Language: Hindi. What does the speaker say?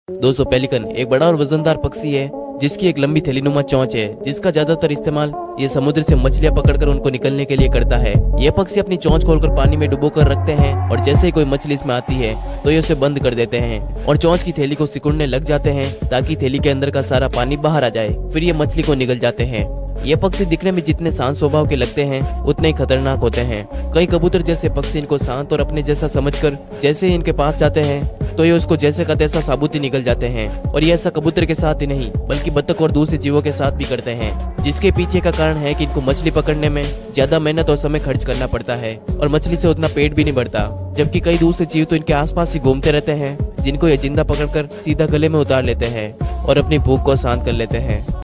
दोस्तों, पेलिकन एक बड़ा और वजनदार पक्षी है जिसकी एक लंबी थैलीनुमा चोंच है, जिसका ज्यादातर इस्तेमाल ये समुद्र से मछलियां पकड़कर उनको निकलने के लिए करता है। ये पक्षी अपनी चोंच खोलकर पानी में डुबोकर रखते हैं और जैसे ही कोई मछली इसमें आती है तो ये उसे बंद कर देते हैं और चोंच की थैली को सिकुड़ने लग जाते हैं ताकि थैली के अंदर का सारा पानी बाहर आ जाए। फिर ये मछली को निगल जाते हैं। ये पक्षी दिखने में जितने शांत स्वभाव के लगते हैं उतने ही खतरनाक होते हैं। कई कबूतर जैसे पक्षी इनको शांत और अपने जैसा समझकर जैसे ही इनके पास जाते हैं तो ये उसको जैसे का तैसा साबुती निकल जाते हैं। और ये ऐसा कबूतर के साथ ही नहीं बल्कि बतख और दूसरे जीवों के साथ भी करते हैं, जिसके पीछे का कारण है कि इनको मछली पकड़ने में ज्यादा मेहनत और समय खर्च करना पड़ता है और मछली से उतना पेट भी नहीं भरता। जबकि कई दूसरे जीव तो इनके आसपास ही घूमते रहते हैं, जिनको ये जिंदा पकड़कर सीधा गले में उतार लेते हैं और अपनी भूख को शांत कर लेते हैं।